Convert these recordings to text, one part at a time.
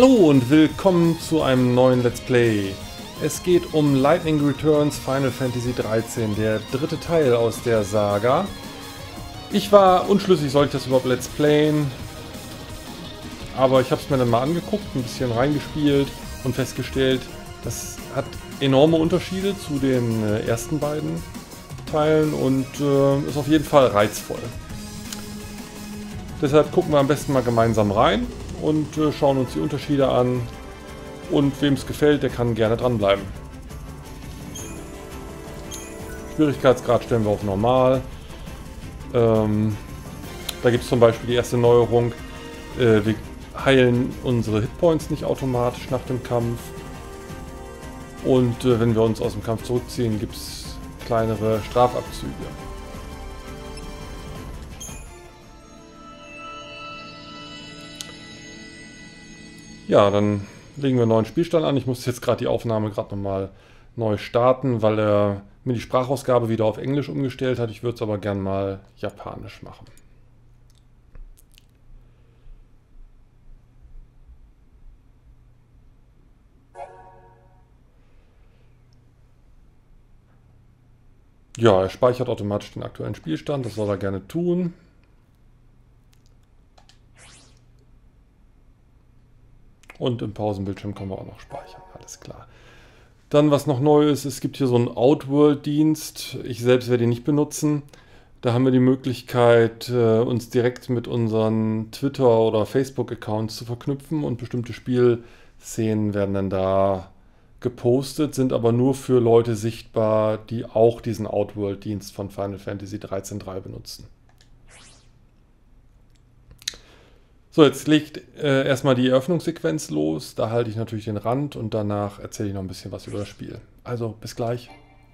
Hallo und willkommen zu einem neuen Let's Play. Es geht um Lightning Returns Final Fantasy XIII, der dritte Teil aus der Saga. Ich war unschlüssig, soll ich das überhaupt Let's Playen? Aber ich habe es mir dann mal angeguckt, ein bisschen reingespielt und festgestellt, das hat enorme Unterschiede zu den ersten beiden Teilen und ist auf jeden Fall reizvoll. Deshalb gucken wir am besten mal gemeinsam rein und schauen uns die Unterschiede an. Und wem es gefällt, der kann gerne dranbleiben. Schwierigkeitsgrad stellen wir auf normal. Da gibt es zum Beispiel die erste Neuerung. Wir heilen unsere Hitpoints nicht automatisch nach dem Kampf. Und wenn wir uns aus dem Kampf zurückziehen, gibt es kleinere Strafabzüge. Ja, dann legen wir einen neuen Spielstand an. Ich muss jetzt gerade die Aufnahme nochmal neu starten, weil er mir die Sprachausgabe wieder auf Englisch umgestellt hat. Ich würde es aber gern mal japanisch machen. Ja, er speichert automatisch den aktuellen Spielstand. Das soll er gerne tun. Und im Pausenbildschirm können wir auch noch speichern, alles klar. Dann, was noch neu ist, es gibt hier so einen Outworld-Dienst. Ich selbst werde ihn nicht benutzen. Da haben wir die Möglichkeit, uns direkt mit unseren Twitter- oder Facebook-Accounts zu verknüpfen und bestimmte Spielszenen werden dann da gepostet, sind aber nur für Leute sichtbar, die auch diesen Outworld-Dienst von Final Fantasy XIII.3 benutzen. So, jetzt legt erstmal die Eröffnungssequenz los. Da halte ich natürlich den Rand und danach erzähle ich noch ein bisschen was über das Spiel. Also, bis gleich.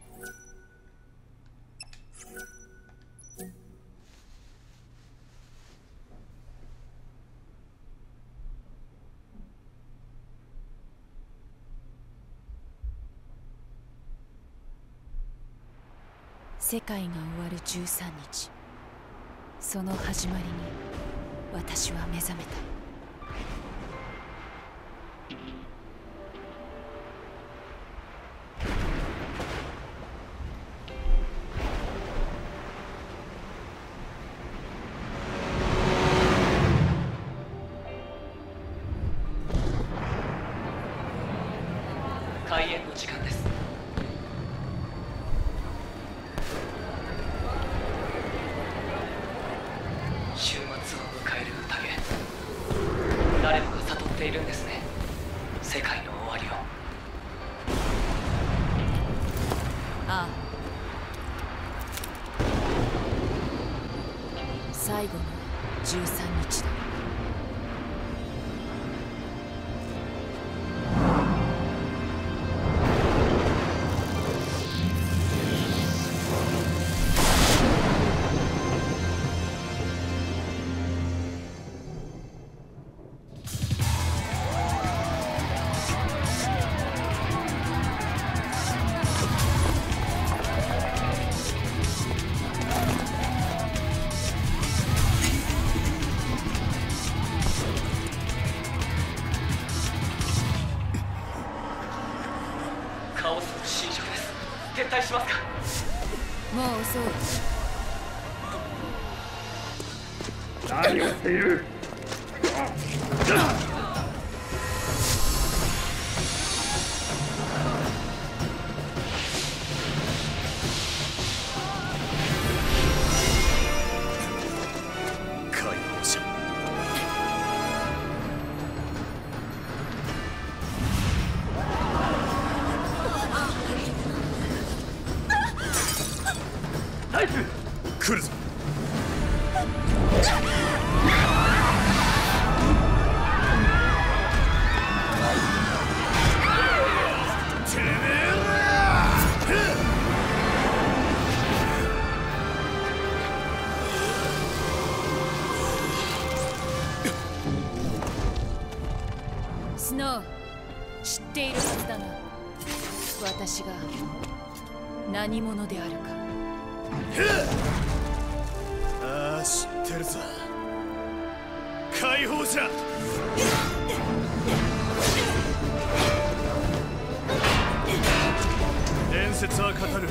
Sekai ga owaru 13日。その始まりに私は目覚めた。 開演の時間です。週末を迎える宴。誰もが悟っているんですね。世界の終わりを。 ああ。最後の13日だ。 カオスの侵食です。撤退しますか。 もう遅い。 何をしている。解放者。ナイス。来るぞ。 スノー、知っているはずだな。私が何者であるか。 ああ、知ってるぞ。解放者。 伝説は語る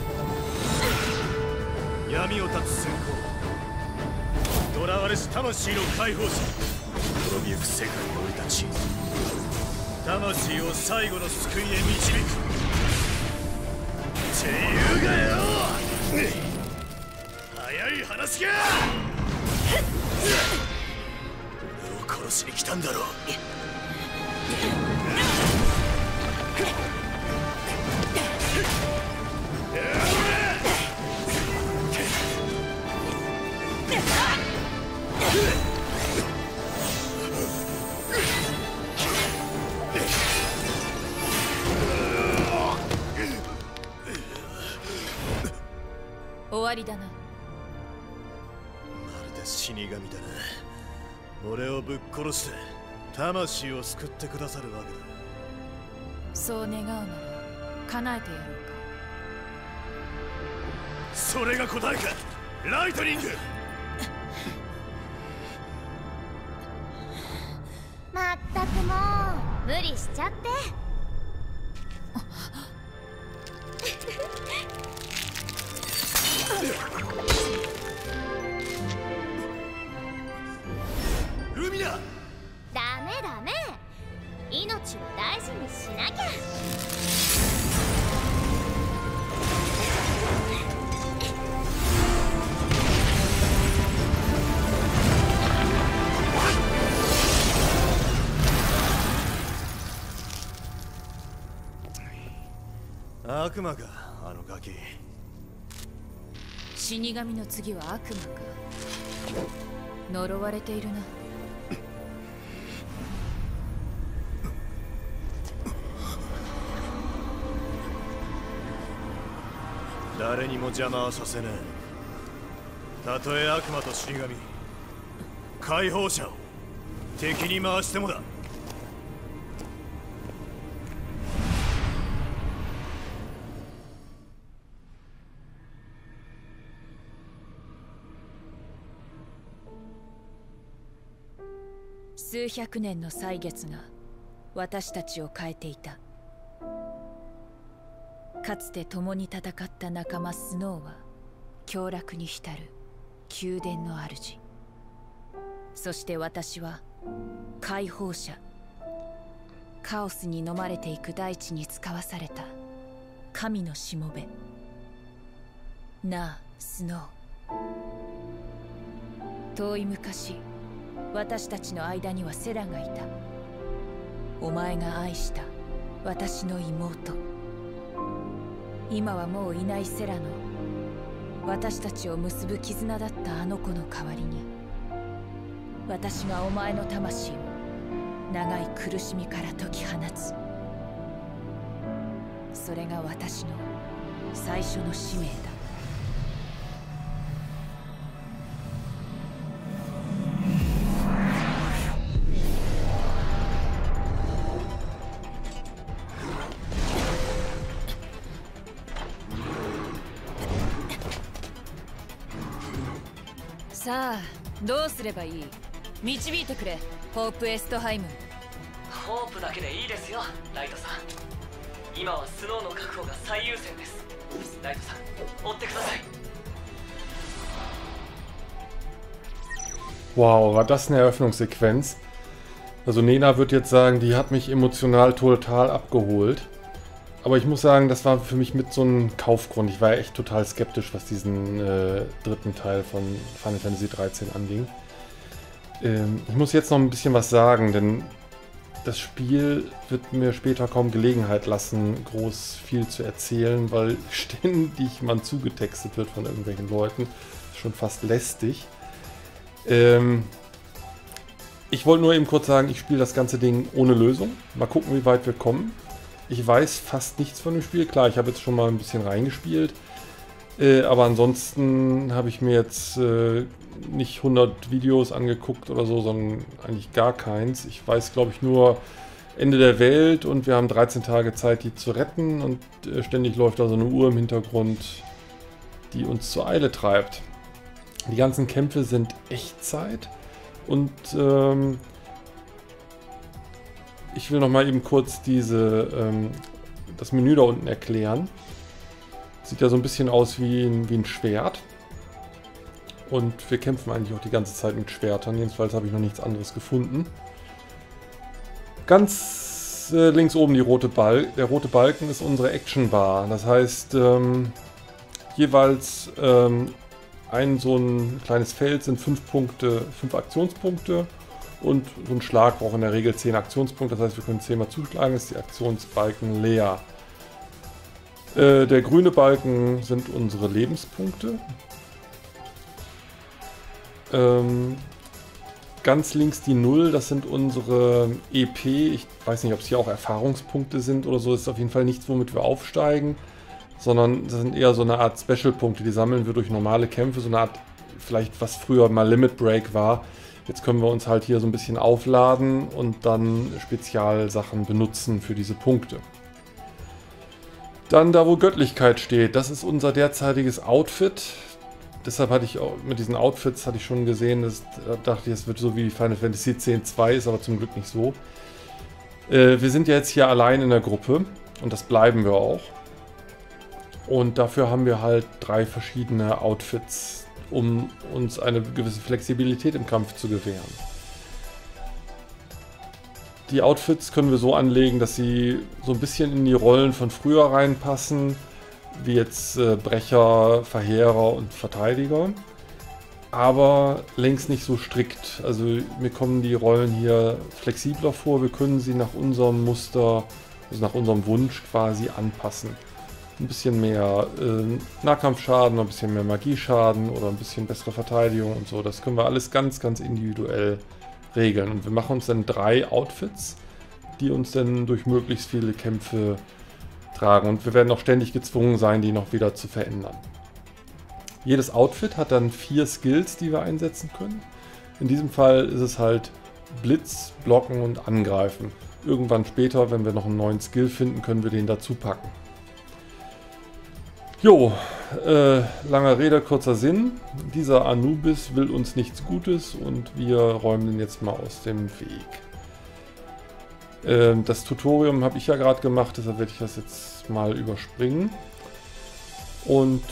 闇を断つ閃光囚われし魂の解放者滅びゆく世界の俺たち魂を最後の救いへ導くっていうがよ早い話が俺を殺しに来たんだろう終わりだな。 まるで死神だな。俺をぶっ殺して魂を救ってくださるわけだ。 そう願うなら叶えてやろうか。 それが答えかライトニング。 まったくもう無理しちゃって。 ルミナ、 ダメダメ、命を大事にしなきゃ。 悪魔かあのガキ。 死神の次は悪魔か。呪われているな。 誰にも邪魔はさせない。たとえ悪魔と死神、解放者を敵に回してもだ。 数百年の歳月が私たちを変えていた。かつて共に戦った仲間スノーは凶楽に浸る宮殿の主。そして私は解放者。カオスに飲まれていく大地に使わされた神のしもべ。なあスノー、遠い昔私たちの間にはセラがいた。お前が愛した私の妹。今はもういないセラの私たちを結ぶ絆だったあの子の代わりに、私がお前の魂を長い苦しみから解き放つ。それが私の最初の使命だ。さあどうすればいい？導いてくれ、ホープ・エストハイム。 ホープだけでいいですよライトさん。今はスノーの確保が最優先です。ライトさん追ってください。 Wow, war das eine Eröffnungssequenz? Also Nena wird jetzt sagen, die hat mich emotional total abgeholt. Aber ich muss sagen, das war für mich mit so einem Kaufgrund. Ich war ja echt total skeptisch, was diesen dritten Teil von Final Fantasy 13 anging. Ich muss jetzt noch ein bisschen was sagen, denn das Spiel wird mir später kaum Gelegenheit lassen, groß viel zu erzählen, weil ständig man zugetextet wird von irgendwelchen Leuten. Das ist schon fast lästig. Ich wollte nur eben kurz sagen, ich spiele das ganze Ding ohne Lösung. Mal gucken, wie weit wir kommen. Ich weiß fast nichts von dem Spiel. Klar, ich habe jetzt schon mal ein bisschen reingespielt. Aber ansonsten habe ich mir jetzt nicht 100 Videos angeguckt oder so, sondern eigentlich gar keins. Ich weiß, glaube ich, nur Ende der Welt und wir haben 13 Tage Zeit, die zu retten. Und ständig läuft da so eine Uhr im Hintergrund, die uns zur Eile treibt. Die ganzen Kämpfe sind Echtzeit. Und ich will noch mal eben kurz das Menü da unten erklären. Sieht ja so ein bisschen aus wie ein Schwert. Und wir kämpfen eigentlich auch die ganze Zeit mit Schwertern. Jedenfalls habe ich noch nichts anderes gefunden. Ganz links oben der rote Balken ist unsere Action Bar. Das heißt, jeweils so ein kleines Feld sind 5 Aktionspunkte. Und so ein Schlag braucht in der Regel 10 Aktionspunkte. Das heißt, wir können 10 mal zuschlagen, ist die Aktionsbalken leer. Der grüne Balken sind unsere Lebenspunkte. Ganz links die 0, das sind unsere EP. Ich weiß nicht, ob es hier auch Erfahrungspunkte sind oder so. Das ist auf jeden Fall nichts, womit wir aufsteigen. Sondern das sind eher so eine Art Special-Punkte. Die sammeln wir durch normale Kämpfe. So eine Art, vielleicht was früher mal Limit Break war. Jetzt können wir uns halt hier so ein bisschen aufladen und dann Spezialsachen benutzen für diese Punkte. Dann da, wo Göttlichkeit steht, das ist unser derzeitiges Outfit. Deshalb hatte ich auch mit diesen Outfits hatte ich schon gesehen, da dachte ich, es wird so wie Final Fantasy X-2, ist aber zum Glück nicht so. Wir sind ja jetzt hier allein in der Gruppe und das bleiben wir auch. Und dafür haben wir halt 3 verschiedene Outfits, um uns eine gewisse Flexibilität im Kampf zu gewähren. Die Outfits können wir so anlegen, dass sie so ein bisschen in die Rollen von früher reinpassen, wie jetzt Brecher, Verheerer und Verteidiger, aber längst nicht so strikt. Also mir kommen die Rollen hier flexibler vor, wir können sie nach unserem Muster, also nach unserem Wunsch quasi anpassen. Ein bisschen mehr Nahkampfschaden, ein bisschen mehr Magieschaden oder ein bisschen bessere Verteidigung und so. Das können wir alles ganz, ganz individuell regeln. Und wir machen uns dann 3 Outfits, die uns dann durch möglichst viele Kämpfe tragen. Und wir werden auch ständig gezwungen sein, die noch wieder zu verändern. Jedes Outfit hat dann 4 Skills, die wir einsetzen können. In diesem Fall ist es halt Blitz, Blocken und Angreifen. Irgendwann später, wenn wir noch einen neuen Skill finden, können wir den dazu packen. Jo, langer Rede, kurzer Sinn. Dieser Anubis will uns nichts Gutes und wir räumen den jetzt mal aus dem Weg. Das Tutorium habe ich ja gerade gemacht, deshalb werde ich das jetzt mal überspringen. Und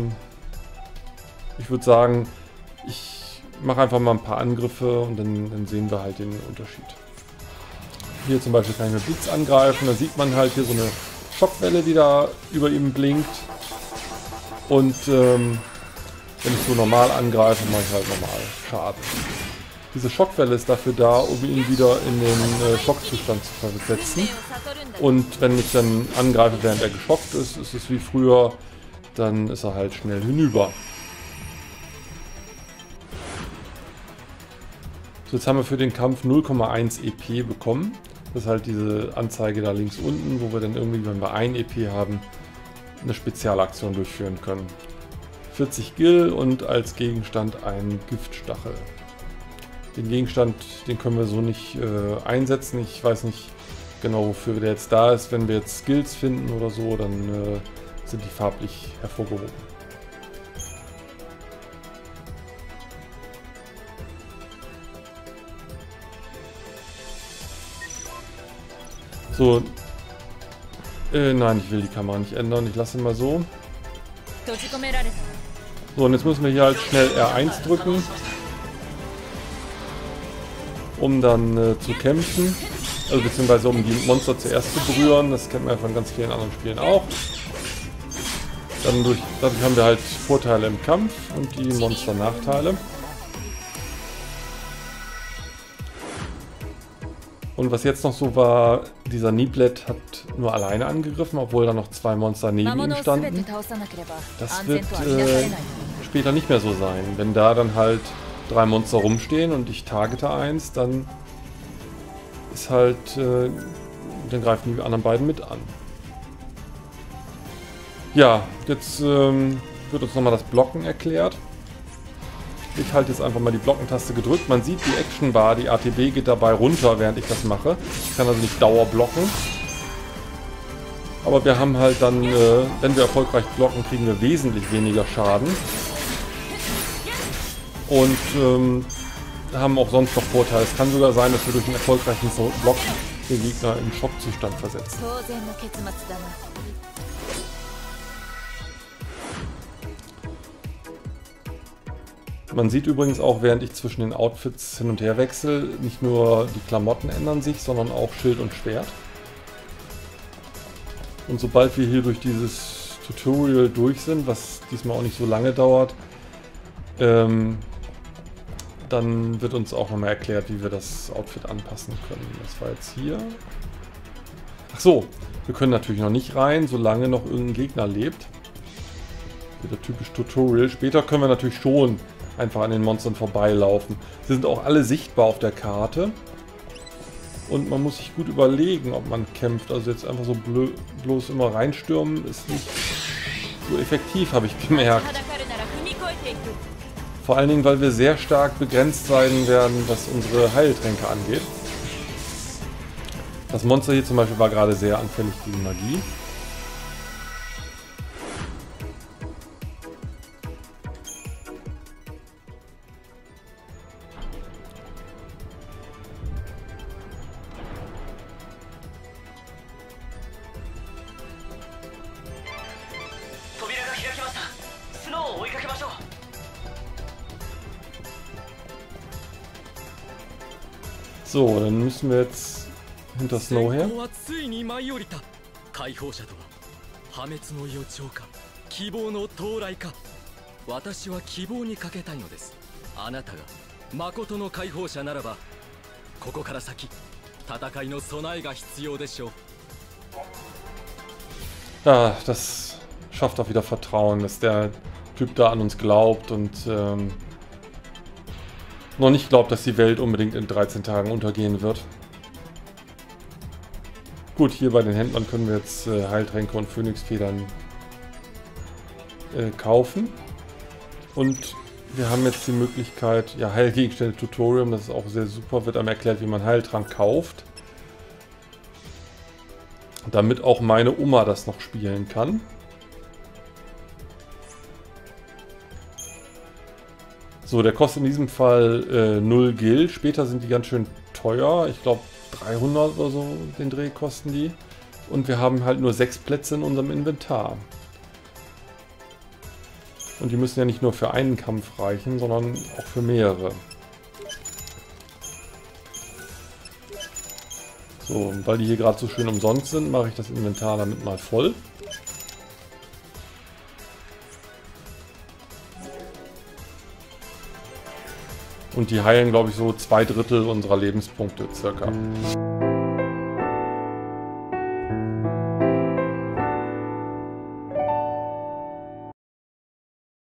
ich würde sagen, ich mache einfach mal ein paar Angriffe und dann sehen wir halt den Unterschied. Hier zum Beispiel kann ich mit Blitz angreifen, da sieht man halt hier so eine Schockwelle, die da über ihm blinkt. Und wenn ich so normal angreife, mache ich halt normal Schaden. Diese Schockwelle ist dafür da, um ihn wieder in den Schockzustand zu versetzen. Und wenn ich dann angreife, während er geschockt ist, ist es wie früher, dann ist er halt schnell hinüber. So, jetzt haben wir für den Kampf 0,1 EP bekommen. Das ist halt diese Anzeige da links unten, wo wir dann irgendwie, wenn wir 1 EP haben, eine Spezialaktion durchführen können. 40 Gil und als Gegenstand ein Giftstachel. Den Gegenstand, den können wir so nicht einsetzen. Ich weiß nicht genau, wofür der jetzt da ist. Wenn wir jetzt Skills finden oder so, dann sind die farblich hervorgehoben. So. Nein, ich will die Kamera nicht ändern. Ich lasse ihn mal so. So, und jetzt müssen wir hier halt schnell R1 drücken, um dann zu kämpfen. Also beziehungsweise um die Monster zuerst zu berühren. Das kennt man ja von ganz vielen anderen Spielen auch. Dadurch haben wir halt Vorteile im Kampf und die Monster Nachteile. Und was jetzt noch so war, dieser Niblet hat nur alleine angegriffen, obwohl da noch 2 Monster neben ihm standen. Das wird später nicht mehr so sein. Wenn da dann halt 3 Monster rumstehen und ich targete eins, dann ist halt, dann greifen die anderen beiden mit an. Ja, jetzt wird uns nochmal das Blocken erklärt. Ich halte jetzt einfach mal die Blockentaste gedrückt. Man sieht die Action Bar, die ATB geht dabei runter, während ich das mache. Ich kann also nicht Dauer blocken. Aber wir haben halt dann, wenn wir erfolgreich blocken, kriegen wir wesentlich weniger Schaden. Und haben auch sonst noch Vorteile. Es kann sogar sein, dass wir durch einen erfolgreichen Block den Gegner im Schockzustand versetzen. 当然の結末だな。 Man sieht übrigens auch, während ich zwischen den Outfits hin und her wechsle, nicht nur die Klamotten ändern sich, sondern auch Schild und Schwert. Und sobald wir hier durch dieses Tutorial durch sind, was diesmal auch nicht so lange dauert, dann wird uns auch nochmal erklärt, wie wir das Outfit anpassen können. Das war jetzt hier. Ach so, wir können natürlich noch nicht rein, solange noch irgendein Gegner lebt. Wieder typisch Tutorial. Später können wir natürlich schon einfach an den Monstern vorbeilaufen. Sie sind auch alle sichtbar auf der Karte. Und man muss sich gut überlegen, ob man kämpft. Also jetzt einfach so bloß immer reinstürmen ist nicht so effektiv, habe ich gemerkt. Vor allen Dingen, weil wir sehr stark begrenzt sein werden, was unsere Heiltränke angeht. Das Monster hier zum Beispiel war gerade sehr anfällig gegen Magie. So, dann müssen wir jetzt hinter Snow her. 解放者とは破滅の予兆か希望の到来か私は希望にかけたいのですあなたが誠の解放者ならばここから先戦いの備えが必要でしょう Ja, das schafft auch wieder Vertrauen, dass der Typ da an uns glaubt und noch nicht glaubt, dass die Welt unbedingt in 13 Tagen untergehen wird. Gut, hier bei den Händlern können wir jetzt Heiltränke und Phönixfedern kaufen. Und wir haben jetzt die Möglichkeit, ja, Heilgegenstände Tutorium, das ist auch sehr super, wird einem erklärt, wie man Heiltrank kauft. Damit auch meine Oma das noch spielen kann. So, der kostet in diesem Fall 0 Gil. Später sind die ganz schön teuer. Ich glaube 300 oder so den Dreh kosten die. Und wir haben halt nur 6 Plätze in unserem Inventar. Und die müssen ja nicht nur für einen Kampf reichen, sondern auch für mehrere. So, und weil die hier gerade so schön umsonst sind, mache ich das Inventar damit mal voll. Und die heilen, glaube ich, so 2/3 unserer Lebenspunkte circa.